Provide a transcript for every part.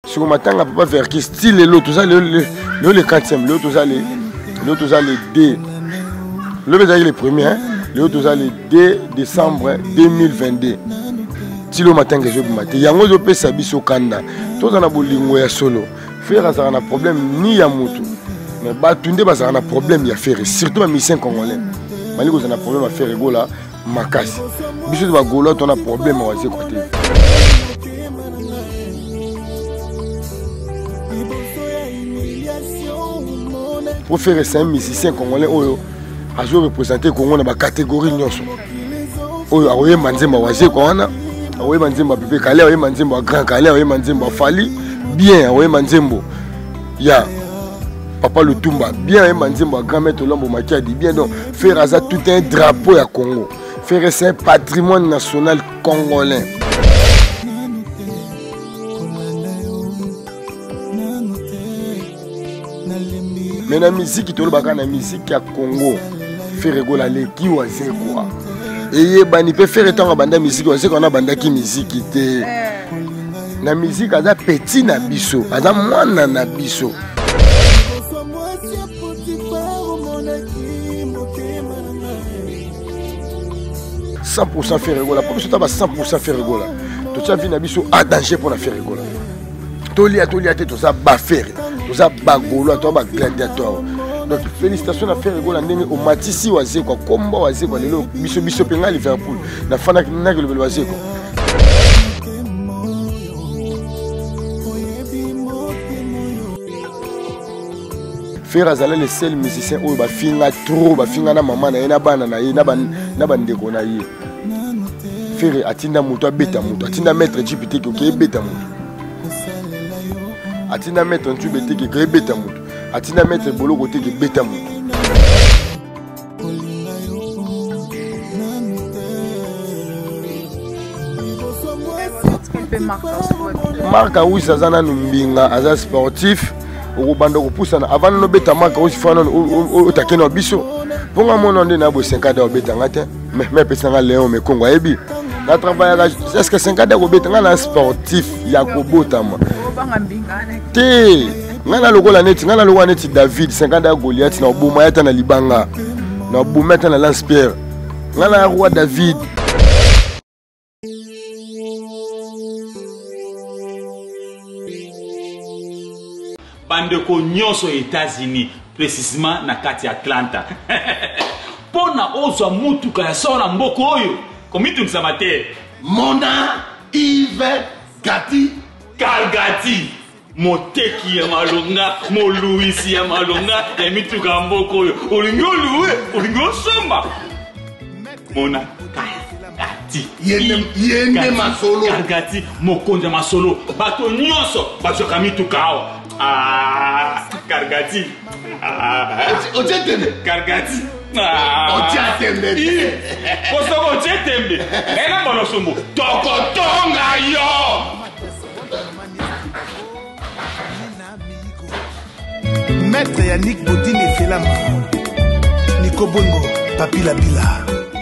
Si on m'attend à papa vers qui style l'autre, ça le 40e, l'autre ça les D. Le premier, hein? L'autre ça le 2 décembre 2022. Si le matin que je peux mater, yango je peux sabiso kanda. Tous en a bolingo ya solo. Faire ça un problème ni ya mutu. Mais batunde ba ça un problème ya faire surtout les musiciens congolais. Maliko ça un problème à faire gola makasi. Biso ba gola on a problème à ce côté. Pour faire ça un musicien congolais oyo a représenter Congo dans la catégorie nyonso. Oyo awoye manzemba waje ko wana. Awoye manzemba bébé Calais, awoye manzemba grand Calais, awoye manzemba Fali. Bien, awoye manzembo. Ya Papa Lutumba, bien awoye manzemba grand maître Lombo Makiadi. Bien donc faire ça tout un drapeau à Congo. Faire ça un patrimoine national congolais. Mais la musique qui est la musique à Congo, faire rigoler les qui ou c'est quoi. Et il peut faire tant banda musique, c'est qu'on a banda qui musique qui était. La musique a petit na biso, a moins na biso. « 100% faire rigoler, pour que tu aies 100% faire rigoler. Tu as vu na biso à danger pour la faire rigoler. Tolia, tout ça baffer. Tout ça bagolo, tout ça gladiateur. Donc félicitations à faire rigoler au Matisi wazé quoi, combo wazé quoi, le biso penga Liverpool. Na fana na que le wazé quoi. Faire azala les seuls musiciens où ba finga trop, ba finga na maman na ena bana na ye na bandeko na ye. Faire atinda muto beta muto, atinda maître GPT qui beta muto. Atina mettre un tube qui est bêta mout. Atina mettre bolo côté qui est bêta mout. Marca oui ça zana numbinga aza sportif au bando ko poussa avant no bêta marca aussi fana au takeno biso. Ponga mono ndé na bo 5 ans au bêta ngate mais pesanga Léon mais Congo ebi. Na travailler est-ce que 5 ans au bêta ngana sportif ya ko botama. Te ngana lokola neti ngana lokola neti David 50 Goliath na boma yata na libanga na boma yata na lance pierre ngana roi David bandeko nyonso aux États-Unis précisément na kati Atlanta pona ozo mutuka ya sona mboko oyo komitu nsamate Mona Yves Gati Kalgati moteki ya malonga moluisi ya malonga ya mituka mboko oyo olingo luwe olingo somba Mona Kalgati yende masolo Kalgati mokonja masolo bato nyonso bazoka mituka awa Kalgati ojetembe Kalgati ojetembe kosoko ojetembe ena bono sombo tokotonga yo Maître Yannick Bodine Felama Nico Bongo Papi Labila.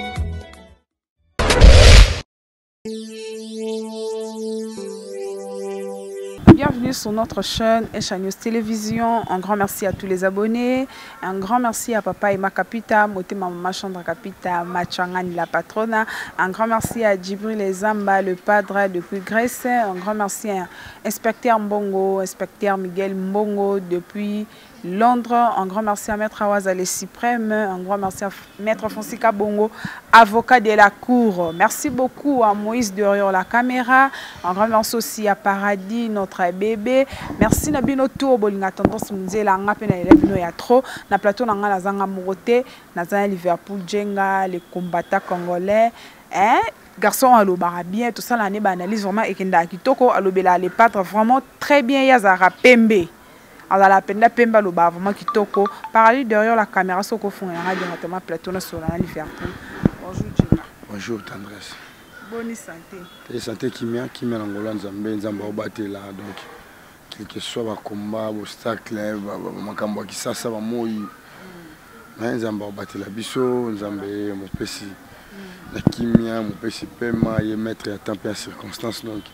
Bienvenue sur notre chaîne Esha News Télévision. Un grand merci à tous les abonnés. Un grand merci à Papa Emma Kapita, Motema Mama Chandra Kapita, Machangani la patrona. Un grand merci à Djibril Ezamba, le padre depuis Grèce. Un grand merci à Inspecteur Mbongo, Inspecteur Miguel Mbongo depuis Londres. Un grand merci à Maître Awazale Suprême. Un grand merci à Maître Fonsika Bongo, avocat de la Cour. Merci beaucoup à Moïse derrière la caméra. Un grand merci aussi à Paradis, notre bébé. Merci Nabino Tour, Bolinga Tendance Munzela, Ngapena Elevino ya trop. Na plateau Nanga Nazanga Morote, Nazanga Liverpool, Djenga, les combattants congolais. Garçon à l'obara bien, tout ça l'année analyse vraiment et Kenda Kitoko à l'obela les pattes vraiment très bien. Yazara Pembe. Alors la peine Pemba l'oba vraiment Kitoko. Paradis derrière la caméra, ce qu'on fait directement plateau sur la Liverpool. Bonjour Djenga. Bonjour tendresse. Bonne santé. Et santé qui m'y a l'angola Nzamba obaté là donc quel que soit le combat, obstacle, makambo qui ça va moi. Nzamba obaté la biso, Nzamba mon petit la kimia, mon petit paiement, y mettre à temps et à circonstance donc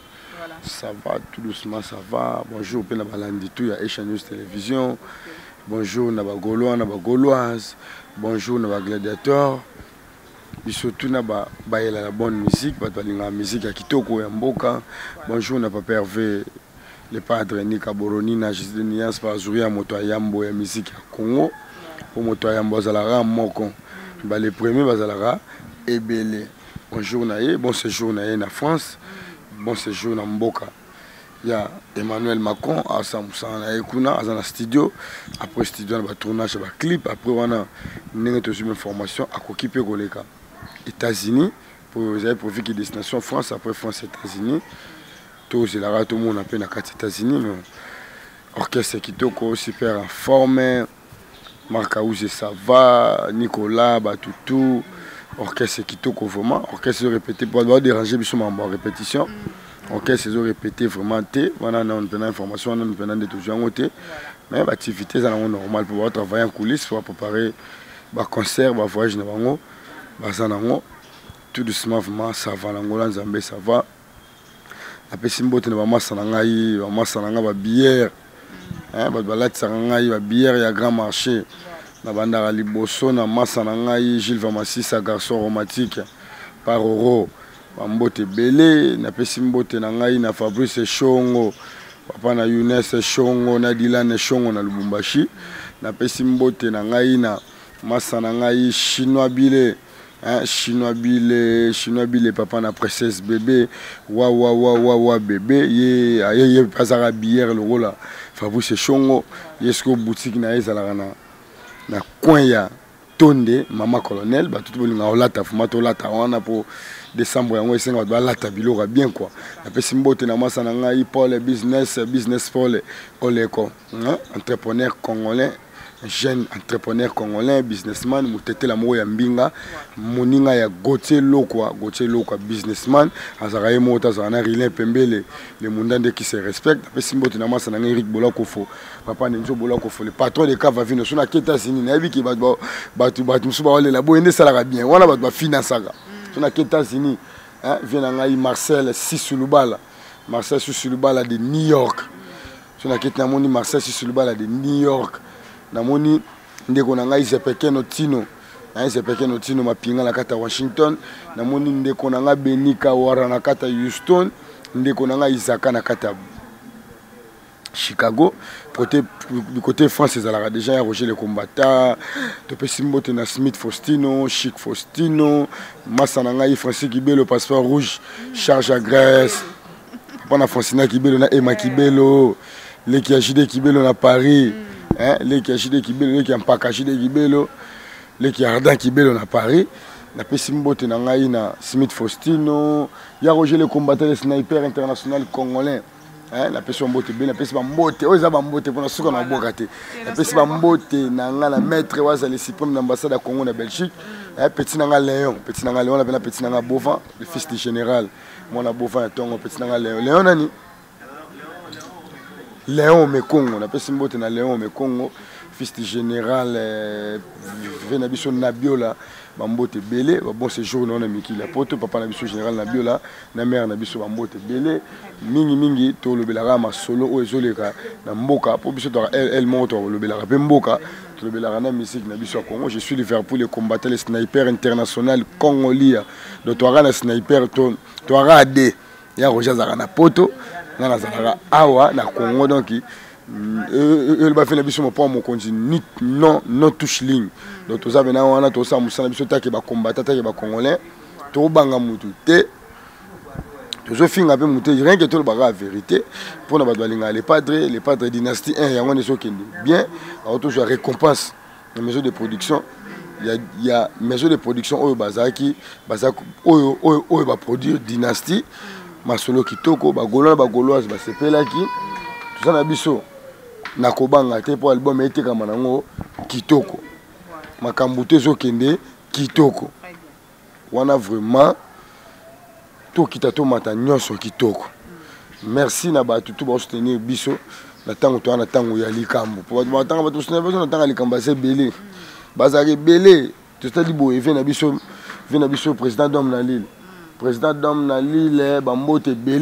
Ça va, tout doucement, ça va. Bonjour, Pena Balanditou, il y a Channel Télévision. Bonjour, Naba Gaulois, Naba Gauloise. Bonjour, Naba Gladiateur. Et surtout, Naba la bonne musique, la musique à Kitoko et Mboka. Bonjour, Naba Hervé, le padre Nika Boroni, Najis de Nias, Pazouri, Moto Yambo, et musique à Congo. Pour Moto Yambo, Zalara, Mokon. Les premiers, Bazalara, et Belé. Bonjour, Naye, bon séjour, Naye, na France. Bon séjour, na Mboka. Il y a Emmanuel Macron à Samoussa, à la studio. Après studio, on a tournage, on a clip. Après, on a une formation à Kokipe Goleka. États-Unis, pour profiter de destination France, après France, États-Unis. Tout le monde a peine à 4 États-Unis. Orchestre Kitoko, super en forme. Marc Aouzé, ça va. Nicolas, Batoutou. Orchestre Kitoko, vraiment. Orchestre répété pour avoir dérangé, mais en répétition. Orchestre répété vraiment. On a une information, on a des choses. Mais l'activité est normale pour travailler en coulisses, pour préparer un concert, un voyage. Tout doucement, vraiment, ça va. L'Angola, Zambé, ça va. Après, si on a masse de bière, il y a grand marché. Na bandara liboso na massa na ngai Gilles Vamassis garçon romantique par Oro bambote belé na pesi mbote na ngai na Fabrice Shongo papa na Younes Shongo na Dylan Shongo na Lubumbashi na pesi mbote na ngai na massa na ngai chinois bile chinois bile papa na princesse bébé wa bébé ye pasara bière le rola Fabrice Shongo yesko boutique na ezala na coin ya tonde mama colonel ba tout bolinga olata fumato lata wana pour décembre yango esenga ba lata bilora bien quoi na pesi mbote na masa na ngai Paul business Paul oleko entrepreneur congolais jeune entrepreneur congolais businessman mutete la mo ya mbinga moninga ya Gauthier Lokwa businessman azaraye mota zana rilin pembele le mundande qui se respecte pesi mbote na masa na ngai Eric Bolakofo papa Nenzo Bolakofo le patron de Cava Vino sona États-Unis na biki batu musuba wale la boyende sala bien wana batu ba finansaka sona États-Unis vient ngai Marcel Sisulubala de New York sona ketna moni Marcel Sisulubala de New York namoni ndeko na ngai Zepekeno Tino Zepekeno Tino mapinga na kata Washington namoni ndeko na ngai Benika Wara na kata Houston ndeko na ngai Isaka na kata Chicago côté France ezalaka déjà ya Roger le combattant to pesimbote na Smith Faustino Chic Faustino massa na ngai Francis Kibelo passeport rouge charge à Grèce papa Francina Kibelo na Emma Kibelo leki ajide Kibelo na Paris leki ajide Kibelo leki ampaka ajide Kibelo leki Ardan Kibelo na Paris na pesimbote na ngai na Smith Faustino ya Roger le combattant le sniper international congolais la personne mbote bien la personne mbote oza ba mbote pour na suka na boka te la personne mbote na nga la maître waza le suprême d'ambassade à Congo na Belgique petit na nga Léon la bena petit na nga Bovan le fils du général mon na Bovan tongo petit na nga Léon nani Léon Mekongo la personne mbote na Léon Mekongo fils du général Venabiso Nabiola bambote belé bon séjour na miki la poto papa na biso général Nabiola na mère na biso bambote belé mingi to lobelaka masolo o ezoleka na mboka po biso to elle monte lobelaka pe mboka to lobelaka na musique na biso Congo je suis Liverpool le combattant le sniper international congolais donc to ara na sniper to ara de ya Roger Zara na poto na Zara awa na Congo donc il va faire la biso pour mon continent non touche ligne donc tout ça maintenant on a tout ça musana biso ta ke ba combattant ta ke ba congolais to banga mutu te to zo finga pe mutu rien que tout la vérité pour na ba balinga les padres dynastie 1 yango ne so kende bien auto je récompense les maisons de production il y a maison de production oyo bazaki oyo ba produire dynastie masolo kitoko ba gauloise ba sepelaki tout ça na biso na kobanga te po album eteka manango kitoko makambo te zokende kitoko wana vraiment to kitato mata nyonso kitoko merci na batu tout ba soutenir biso na tango to na tango ya likambo po ba tango ba to soutenir biso na tango likambo c'est belé bazari belé to stadi bo vient na biso président d'homme na Lille ba mbote belé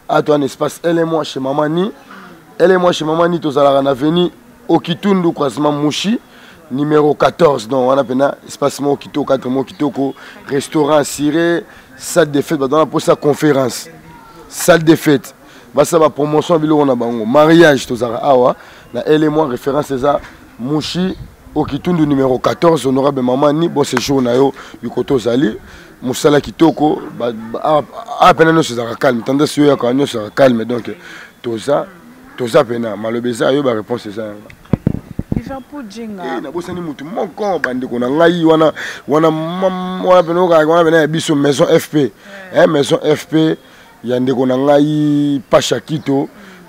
un espace elle et moi chez Mamani. Elle et moi chez Mamani, tous à la avenue Okitundu, croisement Mouchi, numéro 14. Donc, on a un espace Okito, 4 mois Okitoko, restaurant ciré, salle de fête, on a pour sa conférence. Salle de fête. Ça va promotion, mariage, tous à Awa. Elle et moi, référence, c'est ça. Mouchi, Okitundu, numéro 14, honorable Mamani, bon séjour, Yukoto Zali. Moussala Kitoko, à peine nous sommes calmes, tandis que nous sommes calmes, donc tout ça pena, malheureusement, il y a une réponse c'est ça. Liverpool Jenga. Na bossa ni mutu moko bande ko na ngai wana bena biso maison FP, maison FP ya ndeko na ngai Pachakito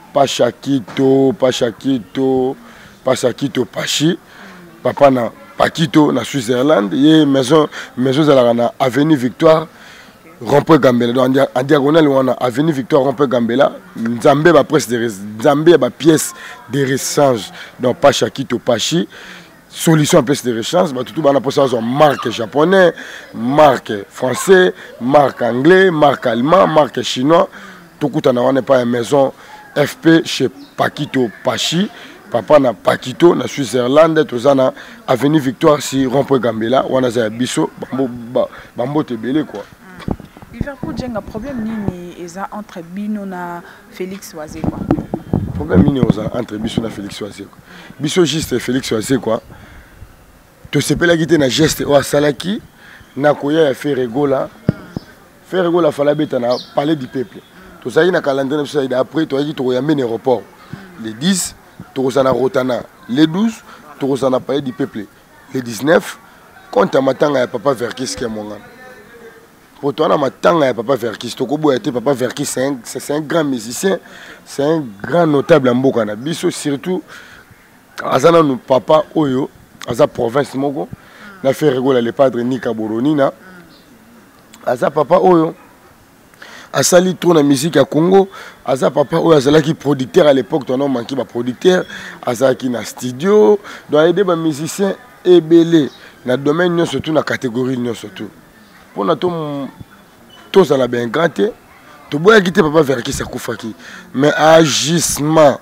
Pachi, papa na Pakito na Switzerland, et maison à avenue Victoire, Rond-Point Gambela. Donc en diagonale on a avenue Victoire, Rond-Point Gambela. Nzambe ba presse de Nzambe ba pièce de rechange. Donc Pachakito Pachi, solution en pièce de rechange. Bah tout bana possession marque japonais, marque français, marque anglais, marque allemand, marque chinois. Tout coup on n'a pas une maison FP chez Pakito Pachi. Papa na Pakito na Switzerland, tout ça na avenue Victoire si Rond-Point Gambela, on a za biso bambo tebele quoi. Liverpool Jenga problème nini eza entre Bino na Félix Oisé quoi. Problème nini entre Biso na Félix Oisé quoi. Biso juste Félix Oisé quoi. To sepela gite na geste o salaki na koya ya faire rigola. Faire rigola fala beta na parler du peuple. To ça na calendrier ça après to y to ya men aéroport. Les 10 Torosana Rotana, les 12, Torosana Paye du peuple, les 19, quand à matanga ya papa Verkis qui est mon gars. Pour toi, on a matanga ya papa Verkis, Tokobo a été papa Verkis, c'est un grand musicien, c'est un grand notable en Bokana. Biso surtout, Azana nous papa Oyo, Aza province Mogo, n'a fait rigoler les padres Nika Boronina, Aza papa Oyo. Asali tourne la musique à Congo, Aza papa ou Azala qui producteur à l'époque, ton nom manqué ba producteur, Azala qui na studio, doit aider les musiciens et belé dans le domaine surtout dans la catégorie surtout. Pour na tous à la bien gratté, to boya quitter papa vers qui ça koufaki. Mais agissement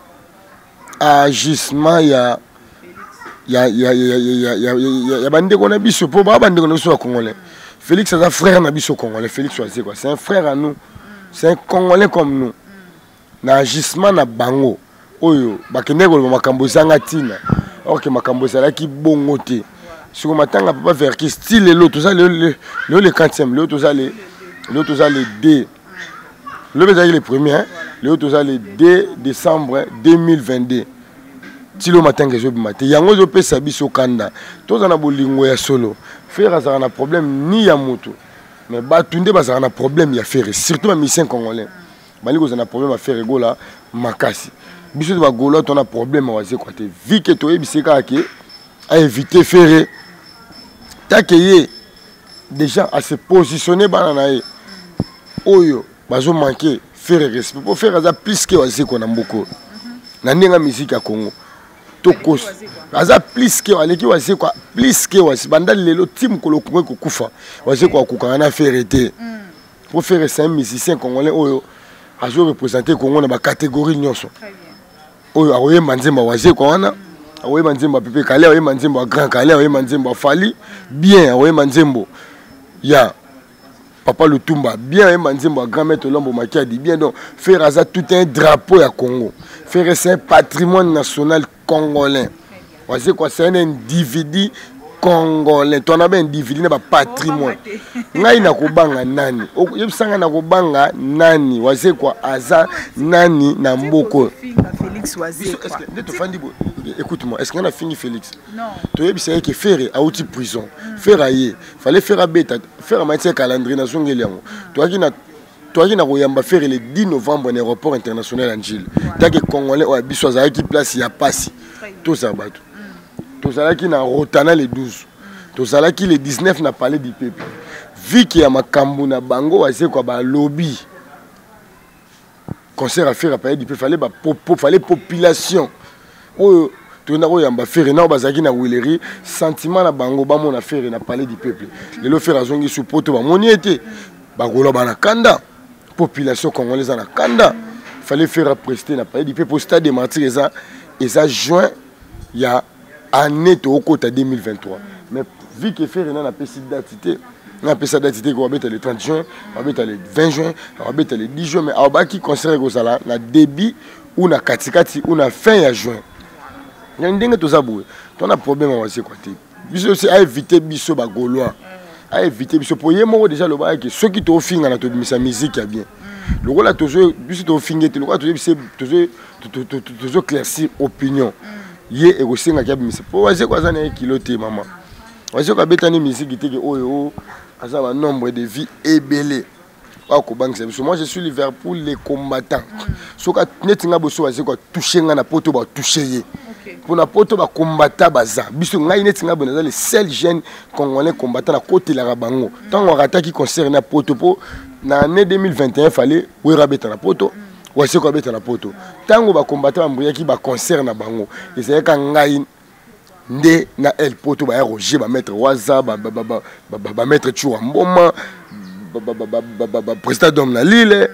ya bande qu'on a biso pour ba bande qu'on a biso congolais. Félix c'est un frère na biso congolais, Félix Oisé quoi, c'est un frère à nous. C'est un Congolais comme nous. Na agissement na bango. Oyo, bakende ko makambo zanga tina. Or que makambo zala ki bongote. Si on matanga papa vers qui style l'autre, tout ça le 4e, l'autre ça le D. Le bézali le premier, l'autre ça le 2 décembre 2022. Tilo matanga zo bimate. Yango zo pesa biso kanda. Tous na bolingo ya solo. Faire ça na problème ni ya moto. Mais Batunde a un problème à faire, surtout les musiciens congolais. Bali a un problème à faire rigola, makasi. Biso de Golo, on a un problème à faire quoi. Vu que tu es biseka à éviter faire. T'as que déjà à se positionner bananae. Oyo, bazo manquer faire respect. Pour faire ça plus que wazé qu'on a beaucoup. Nanenga musique à Congo. Tokos aza plus que aleki wase quoi plus que wase banda lelo team ko lokwe ko kufa wase quoi ko kana faire été pour faire c'est un musicien congolais oyo azo représenter Congo na ba catégorie nyonso oyo awoye manzemba wase quoi wana awoye manzemba pepe kale awoye manzemba grand kale awoye manzemba fali bien awoye manzembo ya Papa Lutumba bien awoye manzemba grand maître Lombo Makiadi bien donc faire aza tout un drapeau ya Congo faire c'est un patrimoine national congolais. C'est quoi? C'est un individu congolais. Tu as un individu, un patrimoine. Ngai na kobanga nani? Yebsanga na kobanga nani? C'est quoi? Aza nani na mboko? Félix Oisé. Écoute-moi, est-ce qu'on a fini Félix? Non. Tu sais c'est que faire à outil prison. Faire ailleurs. Fallait faire à bêta, faire à matière calendrier na zongeliango. Toi qui na koyamba faire le 10 novembre à l'aéroport international Angile. Tant que Congolais au biso za qui place ya passi. Tout ça bato. Tout ça là qui na Rotana le 12. Tout ça là qui le 19 na parlé du peuple. Vu qu'il y a makambo na bango c'est quoi ba lobby. Concert à faire à parler du peuple fallait population. Oh tu na koyamba faire na bazaki na wileri sentiment na bango ba mon affaire na parler du peuple. Le faire azongi sous poto ba moni été ba golo ba na kanda. population congolaise en Kanda. Il fallait faire prester na pays pour stade de martyrs et ça juin il y a année au côté 2023. Mais vu que faire une date, on a sa date qu'on va le 30 juin, on va le 20 juin, on va le 10 juin, mais on va qui concerne ça na début ou na katikati ou na fin à juin. Il y a une dingue tout ça boué. On a problème on va se côté. Biso c'est à éviter biso ba gaulois. À éviter biso pour y moi déjà le bail que ceux qui t'ont fini na to sa musique a bien. Le rôle là toujours biso t'ont fini le rôle toujours claircir opinion. Yé et aussi na kiabi c'est pour voir quoi ça na kiloté maman. Parce que betani musique qui oh un nombre de vies ébélées. Moi je suis l'hiver pour les combattants. Ce que netinga boso c'est quoi toucher na poto ba toucher. Pour na poto ba combattant baza. Biso ngai netinga bonaza les seuls jeunes congolais combattants à côté la rabango. Tant on rata qui concerne na poto pour na année 2021 fallait oui rabeta na poto. Ouais c'est quoi beta na poto. Tant on ba combattant mbouya qui ba concerne na bango. Et c'est quand ngai nde na el poto ba Roger ba mettre waza ba mettre Chouwa Mboma ba président d'homme na Lille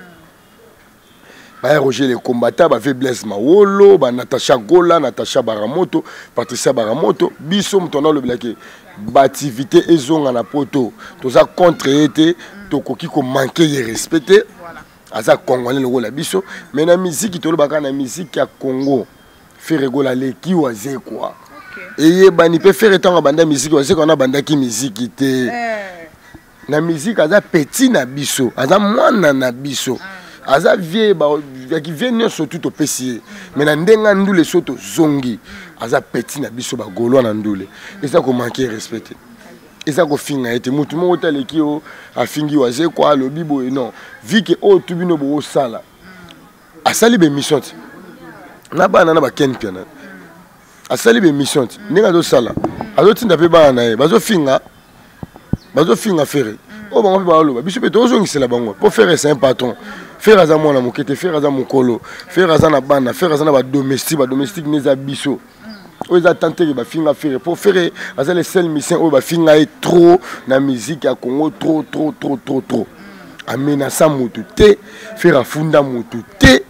ba Roger les combattants ba Blaise Mawolo ba Natasha Gola Natasha Baramoto Patricia Baramoto biso mtona le blaké ba activité ezonga na poto to ça contre été to koki ko manquer et respecter aza congolais le la biso mais na musique to le baka na musique ya Congo faire rigoler les ki waze quoi. Et bani peut faire tant banda musique parce qu'on a banda qui musique était na musique aza petit na biso aza mwana na biso aza vie ba qui vient surtout au PC mais na ndenga ndule soto zongi aza petit na biso ba golo na ndule et ça ko manquer respecter et ça ko finga été mutu mo tale ki o afingi waze quoi le bibo non vu que o tubino bo sala asali be mission na bana na ba ken piana asali be mission ninga do sala azotinda pe bana e bazo finga faire o bango pe ba lo biso pe tozo ngisela bango pour faire c'est un patron faire aza mona mokete faire aza mokolo faire aza na bana faire aza na ba domestique neza biso o eza tenter ba finga faire pour faire aza les seuls mission o ba finga est trop na musique ya Congo trop amena sa mutu te faire afunda mutu te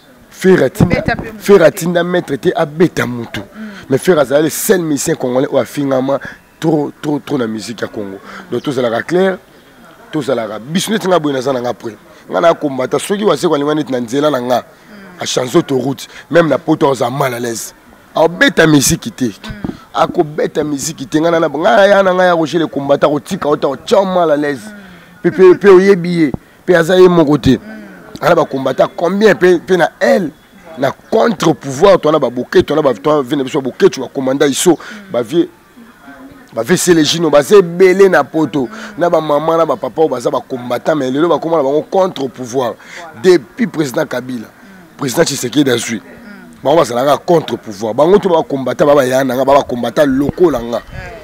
faire atinda mettre te abeta mutu mais faire azali les seuls musiciens congolais ou afingama trop na musique ya Congo donc tout ça la clair tout ça la bisnet nga boyna sana après nga na combattre soki wase kwa lingana na nzela na nga a chanson autoroute même na poto za mal à l'aise a beta musique te a ko beta musique te nga na nga ya na nga ya rocher les combattants ko tika o mal à l'aise pe oyebiye pe azaye mon côté ala ba combattant combien pe na elle na contre-pouvoir toi na ba boké toi na ba toi venir biso boké tu vas commander iso ba vie c'est les gino ba c'est belé na poto na ba maman na ba papa ba za ba combattant mais lelo ba comment ba contre-pouvoir depuis président Kabila président Tshisekedi azui ba on va ça la contre-pouvoir ba ngoto ba combattant ba yana ba combattant locaux langa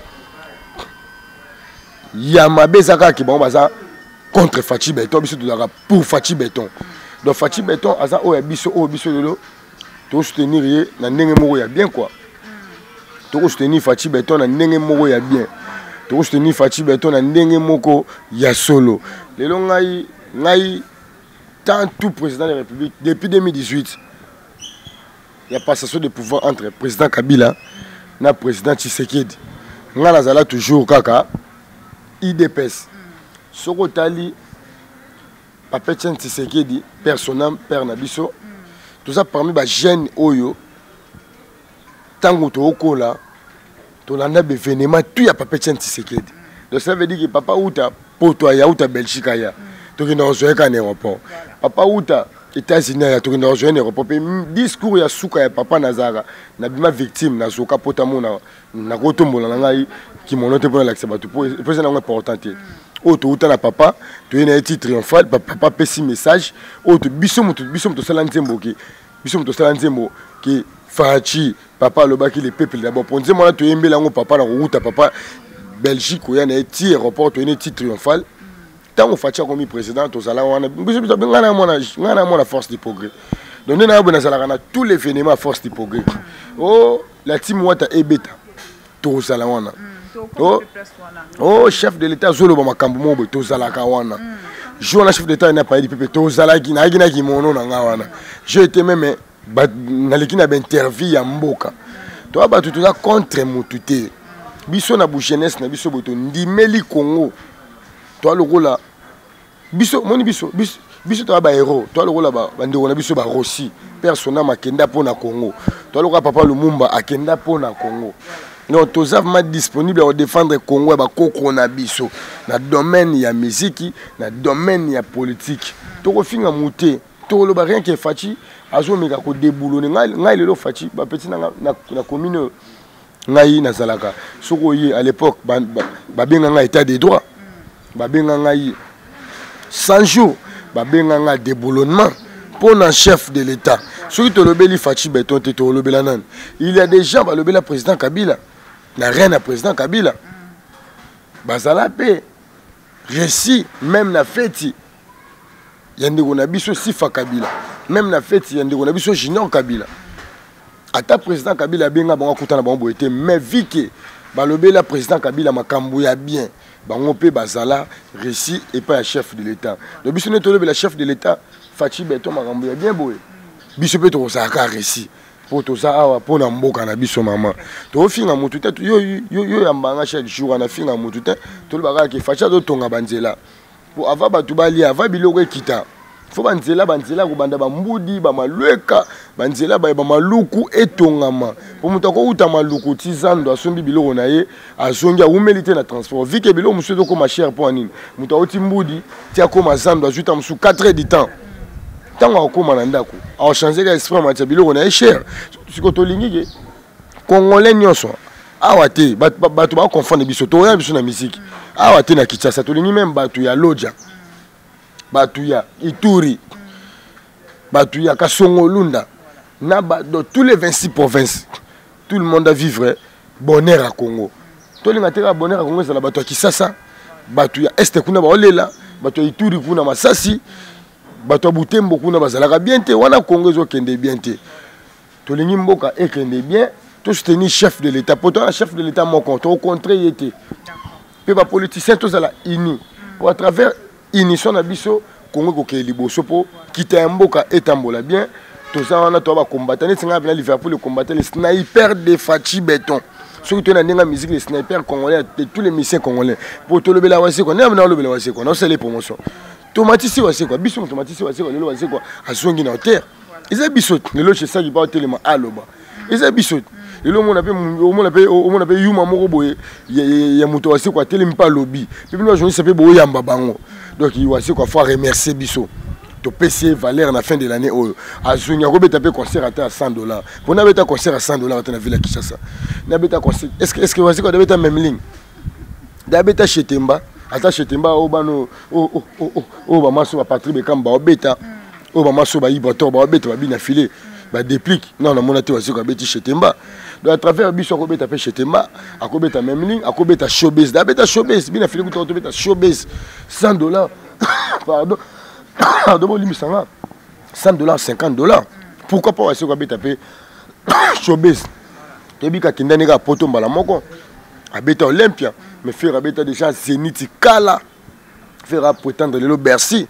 ya mabezaka ki ba on va ça contre Fachi Beton biso to pour Fachi Beton. Donc Fachi Beton aza o biso lolo to soutenir na ndenge moko ya bien quoi. To soutenir Fachi Beton na ndenge moko ya bien. To soutenir Fachi Beton na ndenge moko ya solo. Lelo ngai tant tout président de la République depuis 2018 il y a passation de pouvoir entre président Kabila na président Tshisekedi. Nga nazala toujours kaka IDPS. Sokotali Papa Tshisekedi personnel père Nabiso tout ça parmi ba jeunes oyo tango to okola to landa be événement tout ya Papa Tshisekedi donc ça veut dire que papa uta poto ya uta Belgique ya to ki na zoeka na aéroport papa uta États-Unis ya to ki na zoeka na aéroport discours ya suka ya papa Nazara na bima victime na zoka pota mona na kotombola na ngai ki monote pour l'accès bato pour c'est important. Auto na papa to ina eti triomphal papa pesi message auto biso moto sala nzembo ki Fachi papa lo baki le peuple d'abord pour dire moi to yembela ngo papa na route papa Belgique ya na eti aéroport to ina eti triomphal tant Fachi comme président to sala wana biso ngana mona force du progrès donc na bona sala na tous les événements force du progrès oh la team wata ebeta to sala wana oh chef de l'état zolo ba makambo mo to zalaka wana jour na chef d'état n'a pas dit pépé to zalaki na gina ki mono na ngawana j'ai été même na lekina ba interview ya mboka to ba tout ça contre mututé biso na bu jeunesse na biso boto ndimeli Congo to le rôle biso moni biso to ba héros to le rôle ba ndeko na biso ba Rossi persona makenda pona Congo to le rôle papa Lumumba akenda pona Congo. Non, tous sont disponibles à défendre le Congo et na biso na domaine ya musique, na domaine ya politique. To finga muté, to lo ba rien que fati, azo meka ko déboulonner ngai le fati ba petit na commune ngai na zalaka. Soko yi à l'époque ba benga ngai état de droit. Ba benga ngai 100 jours, ba benga ngai déboulonnement pour un chef de l'état. Surtout to lobeli fati beton to lobela nan. Il y a des gens ba lobela président Kabila. La reine à président Kabila. Bazala paix. Récit, même la fête. Yande Gonabiso Sifa Kabila. Même la fête, Yande Gonabiso Junior Kabila. Ata président Kabila benga bango kutana bango boité. Mais vu que balobé la président Kabila makambouya bien. Bango pe bazala récit et pas le chef de l'État. Le biso netolo le chef de l'État. Fachi Beto makambouya bien boé. Biso pe to saka récit. Pour tout ça, pour na mboka na biso maman. To finga mutu te yo yambanga chaque jour na finga mutu te to le bagala ke facha do tonga banzela. Pour ava batu bali ava biloko kita. Fo banzela ko banda ba mbudi ba malweka banzela ba maluku etongama. Pour mutu ko uta maluku tizando asombi biloko na ye azongi umelite na transport. Vike biloko musu do ko ma cher pour anine. Mutu oti mbudi tia ko mazando azuta musu 4 heures du temps. Tant qu'on a ndako a changé l'esprit matière biloko na cher sikoto lingi congolais nyonso awate batu ba confondre biso to ya biso na musique awate na Kinshasa to lingi même batu ya Lodja batu ya Ituri batu ya Kasongolunda na dans tous les 26 provinces tout le monde a vivre bonheur à Congo to linga tera bonheur à Congo c'est la batu ya Kinshasa batu ya Est kuna ba olela batu ya Ituri kuna Masasi bato butembo kuna bazalaka bien te wana Congo zo kende bien te to lingi mboka e kende bien to soutenir chef de l'état pourtant un chef de l'état mon compte au contraire était pe ba politicien to zala ini pour à travers inison na biso Congo ko ke liboso po quitter mboka etambola bien to za wana to ba combattre ne singa bien Liverpool combattre les snipers de Fachi Beton surtout na ninga musique les snipers congolais de tous les musiciens congolais pour to le bela wase ko na le bela wase ko non c'est les promotions tomatisi wase quoi biso tomatisi wase quoi lelo wase quoi azongi na terre ils abisot lelo chez ça qui pas tellement aloba ils abisot lelo mon appelle yuma moko boye ya moto wase quoi tellement pas lobby puis nous journée ça peut boye yamba bango donc il wase quoi faut remercier biso to PC valeur na fin de l'année oh azongi ko beta pe concert à $100 pour na beta concert à $100 à la ville de Kinshasa na beta concert est-ce que wase quoi beta même ligne da beta chez Temba attaché Temba au bano au bamaso ba Patrick Bekamba obeta au bamaso ba Ibato ba obeta ba bina filé ba déplique non na monate wasi ko beti chez Temba donc à travers biso ko beta pe chez Temba akobeta même ligne akobeta showbiz da beta showbiz bina filé ko to beta showbiz $100 pardon de limi sanga $100 $50 pourquoi pas wasi ko beta pe showbiz tebika kindani ka poto mbala moko abeta Olympia mais faire abeta déjà Zénith Kala fera prétendre le Bercy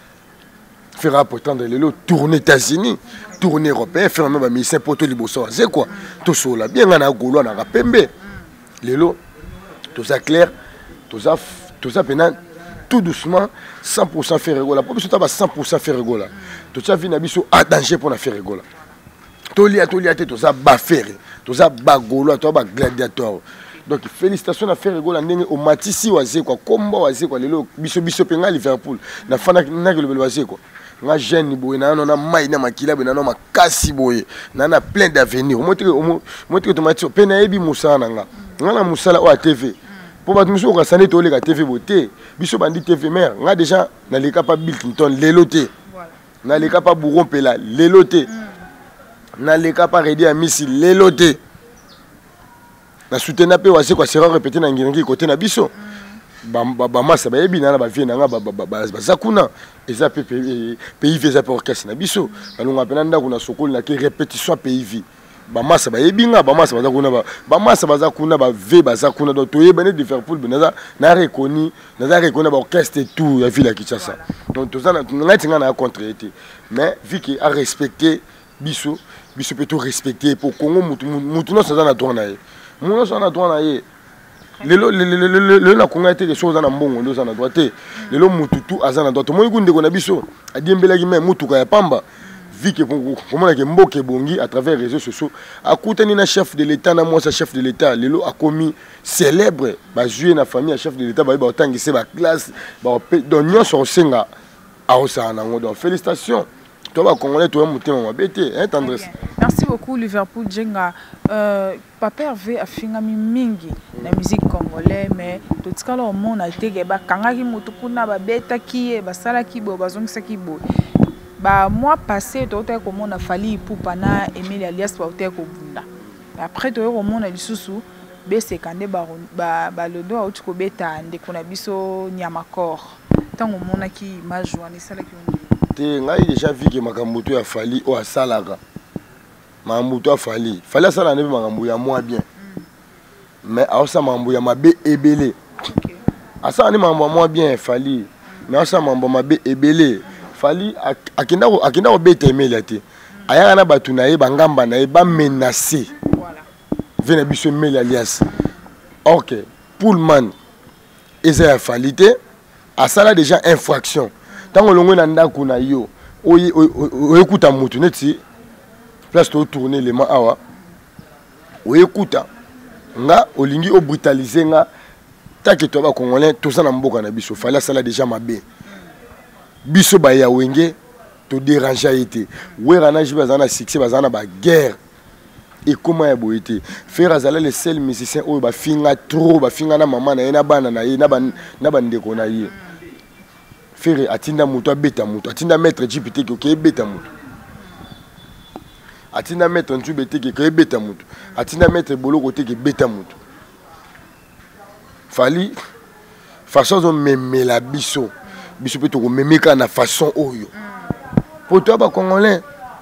fera prétendre le tourner États-Unis tourner européen faire même mission poto liboso c'est quoi tout cela bien na golo na rapembe lelo tout ça clair tout ça pendant tout doucement 100% faire rigola pour ça va 100% faire rigola tout ça vient biso à danger pour na faire rigola tolia tout ça ba faire tout ça ba golo tout ba gladiateur. Donc félicitations à faire rigola ndenge au matisi wazé quoi komba wazé quoi lelo biso penga Liverpool na fana na ke le wazé quoi nga jeune boye na na mai na makila be na makasi boye na plein d'avenir motre tomati pena ebi musana nga na musala o TV pour ba muso ka sane to le ka TV boté biso bandi TV mère nga déjà na le pas Bill Clinton leloté na le pas Bourron Pela leloté na le pas Redi Amisi leloté na soutenir pe wase quoi sera répété na ngiringi côté na biso ba massa ba yebi na ba vie na ba zakuna eza pays visa pour orchestre na biso balonga pena ndako na sokoli na ke répétition pays vie bamasa bayebinga bamasa baza kuna bamasa baza kuna ba ve baza kuna donc toyeba ne Liverpool na reconnu ba orchestre et tout ya ville ya Kinshasa donc tozana ngati ngana contre été mais vu qu'il a respecté biso peut tout respecter pour Congo mutu no ça na droit na ye muno ça na droit na ye le na Congo été des choses na mbongo ndo ça na droit te lelo mutu tout azana droit moi kunde ko na biso adiembelaki même mutu ka ya pamba vu que comment que mboke bongi à travers les réseaux sociaux a coutani na chef de l'état na moi sa chef de l'état lelo a commis célèbre ba jouer na famille à chef de l'état ba otangise ba classe ba donc nyo so senga a osana ngo donc félicitations toi ba congolais toi mutema mabete hein tendresse. Merci beaucoup Liverpool Jenga. Papa Hervé a fingami mingi na musique congolaise mais tout ce que le monde a été ba kangaki mutu kuna ba beta ki ba sala ki bo bazongisa ki bo. Bah moi passé tout est comme on a fallu pour pana Emile alias pour être au bunda après tout au monde a lisusu bese kande ba le do autre ko beta ande kona biso nyamakor tango mona ki majouane sala ki te ngai déjà vu que makambuto a fallu o asalaka makambuto a fallu asala ne makambu ya moi bien mais asa mambu ya mabe ebele asa ne mambu moi bien fallu mais asa mambu mabe ebele fali akenda ko beta Emile ate ayaka na batu na ye bangamba na ye ba menacer voilà vena biso Emile alias OK Pullman eza ya falite asala déjà infraction tango longo na ndako na yo oyekuta mutu neti place to tourner les mains awa oyekuta nga olingi o brutaliser nga take to ba congolais to sana mboka na biso fali asala déjà mabe biso ba ya wenge to déranger été wera na jiba zana succès bazana ba guerre et comment ya boité faire azala le seul musicien o ba finga trop ba finga na mama na ye na bana na ye na ba ndeko na ye faire atinda muto abeta muto atinda maître GPT ko beta muto atinda maître Ntubete ko beta muto atinda maître Boloko te ke beta muto fali façon de même la biso biso peut to memeka na façon oyo pour toi ba congolais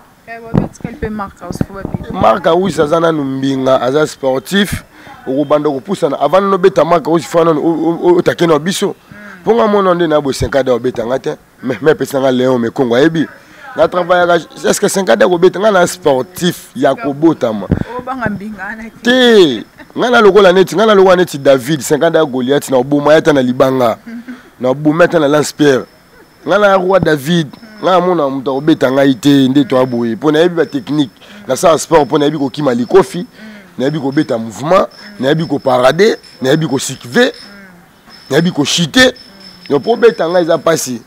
marka oui ça zana numbinga aza sportif o banda ko poussana avant no beta marka aussi fana o takena biso ponga mono ndé na bo 5 ans beta ngate mais pesanga Léon me Congo ebi na travailler est-ce que 5 ans beta ngana sportif ya ko botama o banga mbinga na te ngana lokola neti David 5 ans Goliath na obuma yata na libanga na bometa na lance-pierre ngana roi David nga mona muto obeta ngai te nde to aboye pona yebi ba technique na sa sport pona yebi ko kima likofi na yebi ko beta mouvement na yebi ko parader na yebi ko sikve na yebi ko chiter no po beta ngai za passer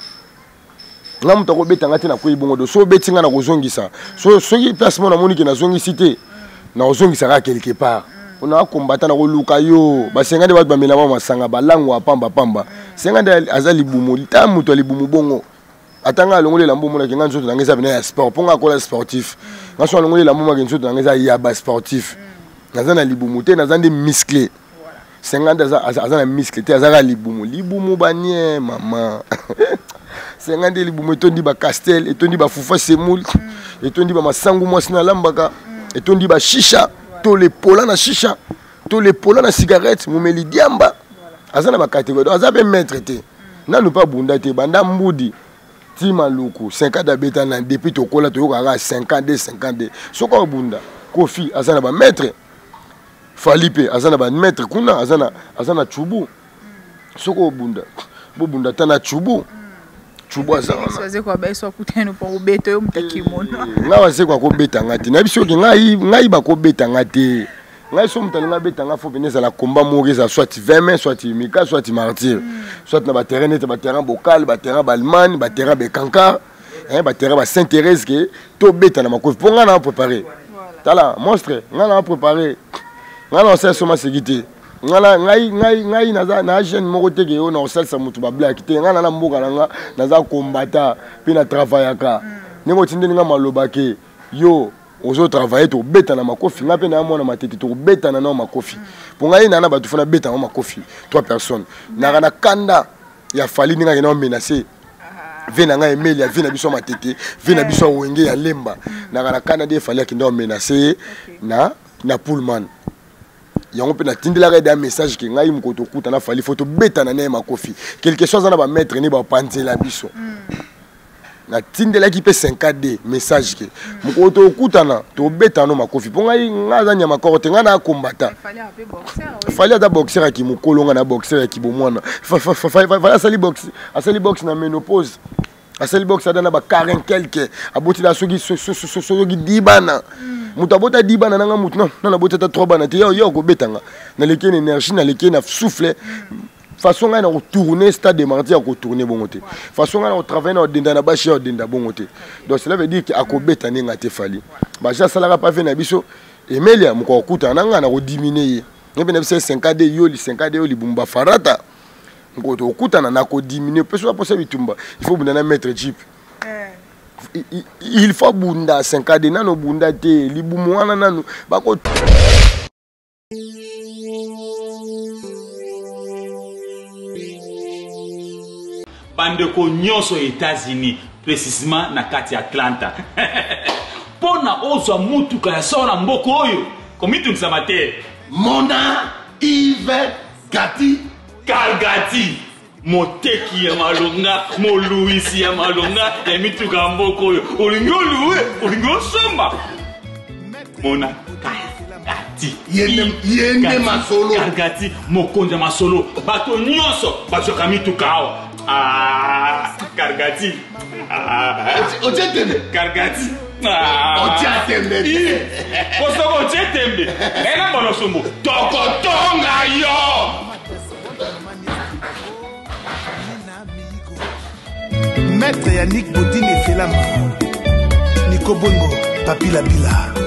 nga muto ko beta ngati na ko ibongo do so beti nga na ko zongisa so soki place mona moni ke na zongisi te na zongisa ka quelque part on a combattu na koluka yo ba senga de ba bamela ba masanga balango apamba pamba senga de azali bumu ta muto libumu bongo atanga longole la mbomo na kinga nzoto na ngeza bina ya sport ponga kola sportif ngaso longole la mbomo na nzoto na ngeza ya ba sportif nazana libumu te nazande musclé senga de azana musclé te azala libumu banie mama senga de libumu etondi ba castel etondi ba fufa semoul etondi ba masangu mwasina lambaka etondi ba shisha to les pola na shisha to les pola na cigarette mumeli diamba azana ba catégorie azabe maître te na nous pas bunda te banda mbudi tima luku 5 ans d'abeta na depuis to kola to yoka 50 soko bunda kofi azana ba maître falipe azana ba maître kuna azana chubu soko bunda bunda tana chubu azana soze kwa ba so kuteno pour ubeta yo mutaki mono ngawa se kwa ko beta ngati na biso ki ngai ba ko beta ngati ngai so mutali nga beta nga fo venir la combat mourir soit 20 mains soit mika soit martyr soit na ba terrain net ba terrain bocal ba terrain balman ba terrain be kankar ba terrain ba Sainte-Thérèse ke to beta na makofi ponga na préparer tala monstre nga na préparer nga na sait soma sécurité ngala ngai na jeune moko teke yo na osalisa mutu ba black te ngana na mboka nanga naza combattant pe na travaillaka ningo tindeni nga maloba ke yo ozo travailler to beta na makofi nga pe na mona matete to beta na makofi po ngai na batu fana beta na makofi 3 personnes na kana kanda ya fali ninga na menacer Venanga Emelia, vena biso matete, vena biso wenge ya lemba. Na Canada il fallait qu'il nous menacer na Pullman. Yango pe na tindela ka da message ki ngai mkoto kuta na fali photo beta na ne makofi. Quelque chose na ba mettre ni ba panzela biso. Na tindela ki pe 5D message ki mkoto kuta na to beta no makofi. Po ngai ngaza nya makote nga na kombata. Fali da boxer ki mukolonga na boxer ki bo mwana. Fali asali box na menopause. Asali box adana ba Karen quelque aboti la sogi dibana. Mutabota dibana nanga mutu non na bota ta 3 bana te yo ko betanga na leke énergie na leke na souffle façon nga na retourner stade de mardi à retourner bongoté façon nga na travailler na denda na bashi na denda bongoté donc cela veut dire que akobeta ninga te fali ba ja salaka pa fe na biso Emelia mko kuta nanga na ko diminuer ngebe na 5D yo li 5D yo li bumba farata mko to kuta na ko diminuer peso pas bitumba il faut bunda na mettre jeep. Il faut bunda 5D nano bunda te libumwana nano bako bandeko nyonso États-Unis précisément na kati ya Atlanta pona ozwa mutuka ya sona mboko oyo komitu nsamate Mona Yves Gati Kalgati moteki ya malonga moluisi ya malonga ya mituka mboko oyo olingi oluwe olingi osomba Mona Kalgati yende masolo Kalgati mokonzi ya masolo bato nyonso bazwaka mituka awa Kalgati otetende Kalgati otetende kosoko otetembe ena bono sombo tokotonga yo. Maître Yannick Bodine Felama, Nico Bongo, Papi la Bila.